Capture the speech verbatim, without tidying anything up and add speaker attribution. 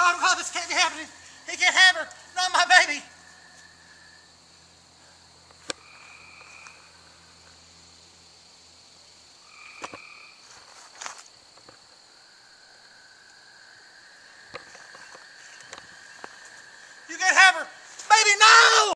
Speaker 1: God, God, this can't be happening. He can't have her. Not my baby. You can't have her. Baby, no!